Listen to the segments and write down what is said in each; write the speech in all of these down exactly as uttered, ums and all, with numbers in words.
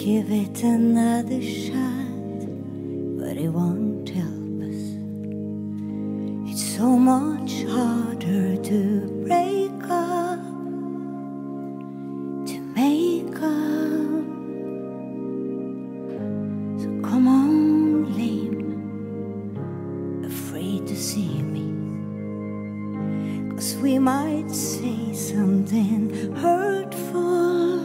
give it another shot, but it won't help us. It's so much harder to break up, to make up. So come on, lame, afraid to see me, 'cause we might say something hurtful,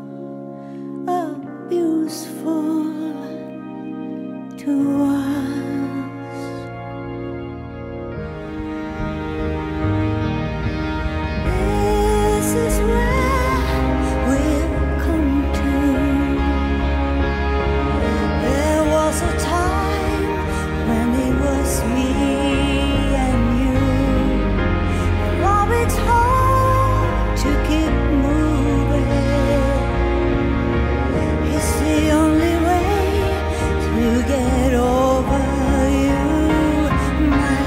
abuseful to us. This is where we've come to. There was a time when it was me and you. Now it's hard to keep moving. It's the only way to get over you, my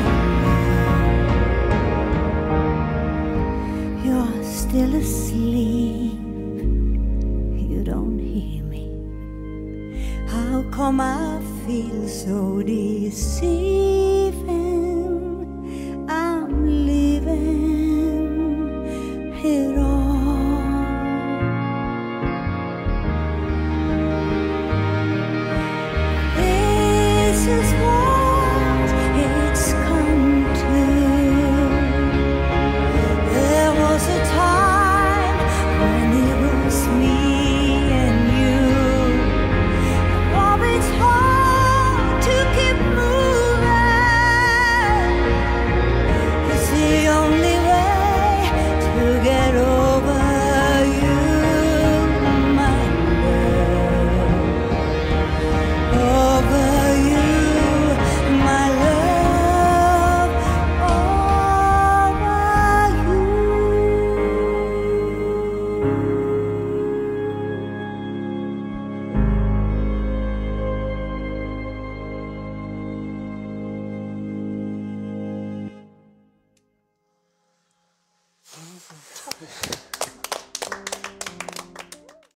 love. You're still asleep, you don't hear me. How come I feel so deceiving? I'm leaving it all. This is what it's come to. There was a time when it was me and you. Oh, it's hard to keep moving. It's the only way to get over you, my love. Over you, my love. Over you. Tough.